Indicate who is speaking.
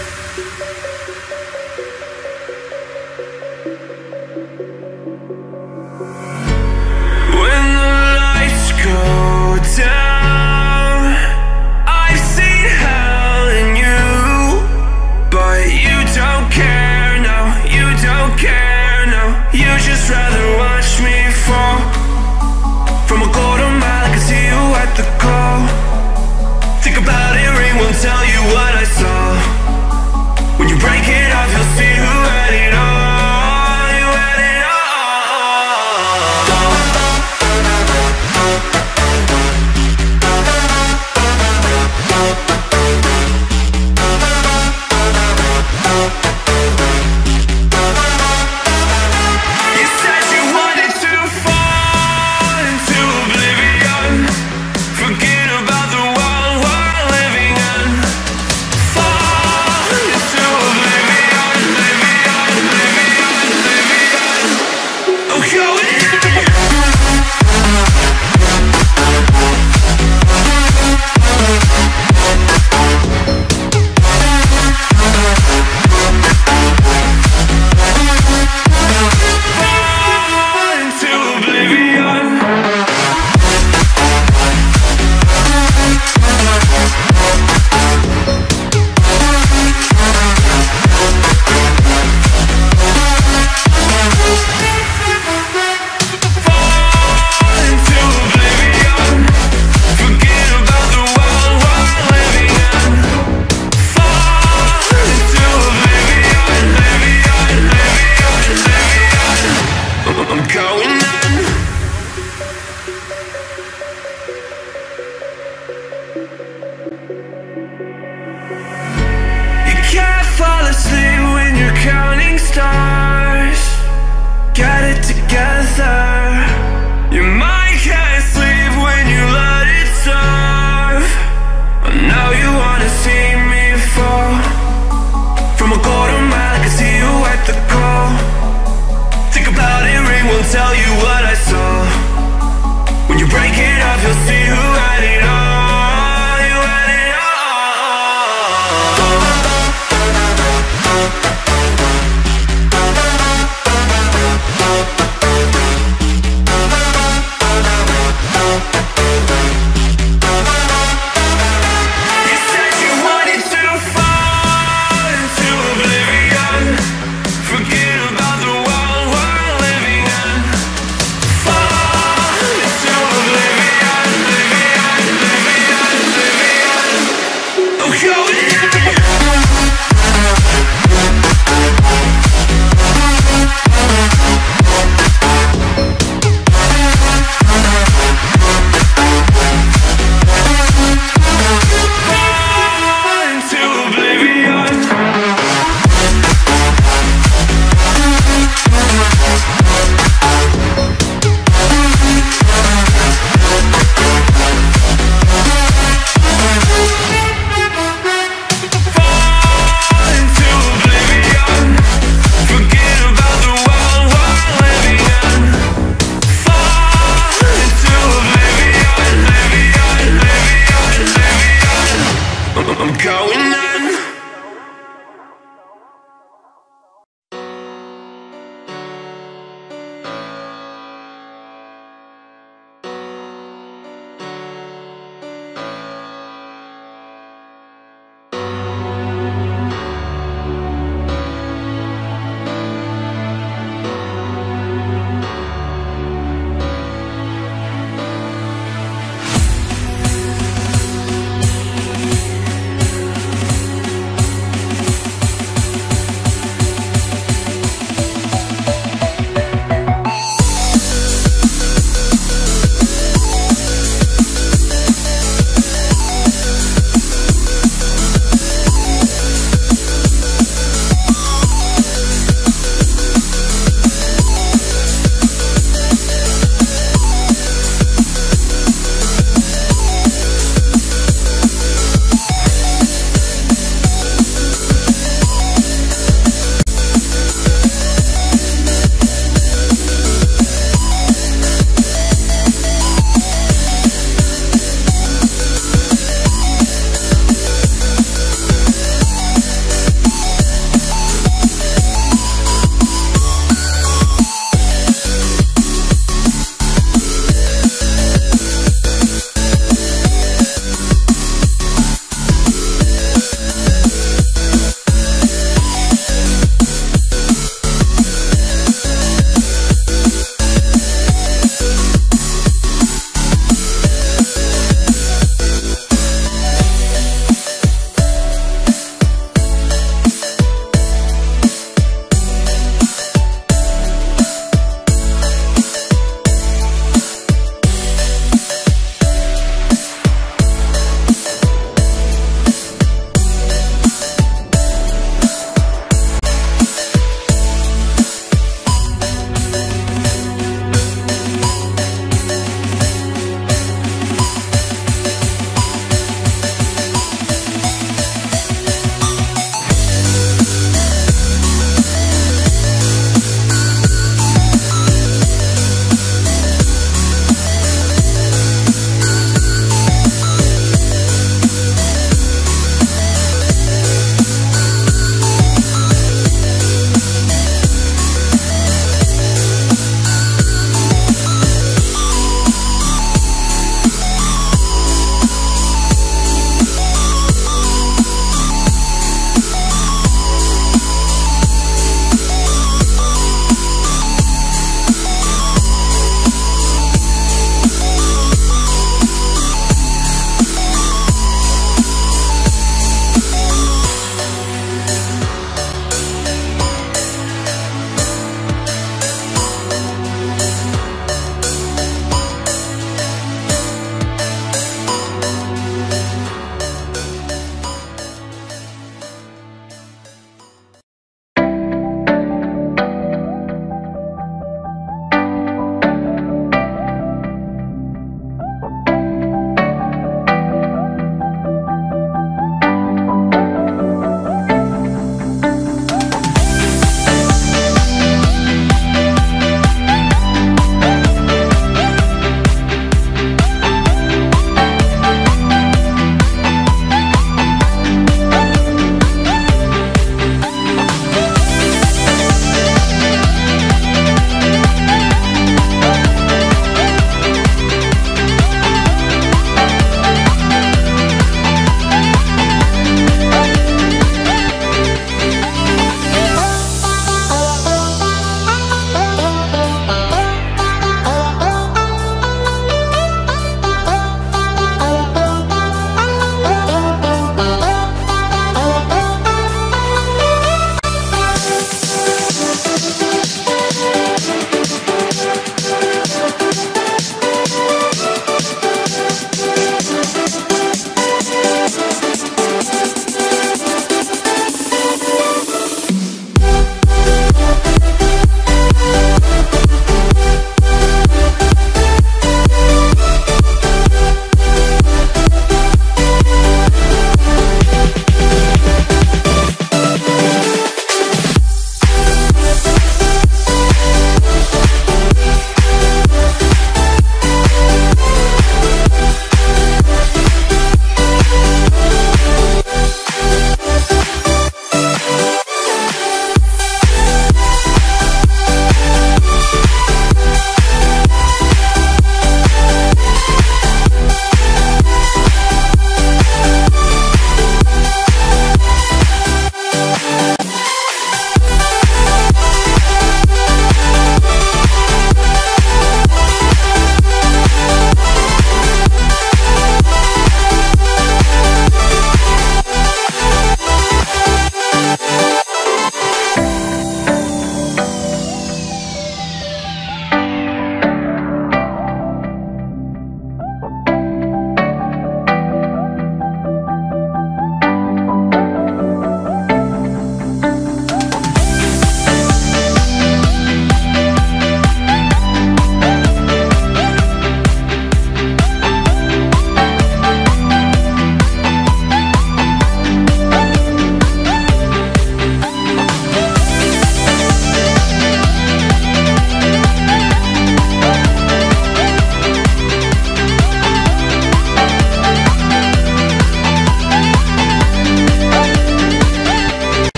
Speaker 1: Tell you what I saw. When you break it off, you'll see who had it all. You had it You said you wanted to fall into oblivion. Forget about the world we're living in. Fall into oblivion, oblivion, oblivion, oblivion. Oh, going fall into oblivion. I'm going in. You can't fall asleep when you're counting stars. Get it together. Your mind can't sleep when you let it serve. I know you wanna see me fall. From a quarter mile, I can see you at the call. Think about it, ring won't tell you what I saw. When you break it off, you'll see who had it all. You had it You said you wanted to fall into oblivion. Forget about the world we're living in. Fall into oblivion, oblivion, oblivion, oblivion. Oh, going fall into oblivion. Fall into oblivion. Forget about the world we're living in. Fall into oblivion, oblivion, oblivion, oblivion. I'm going now.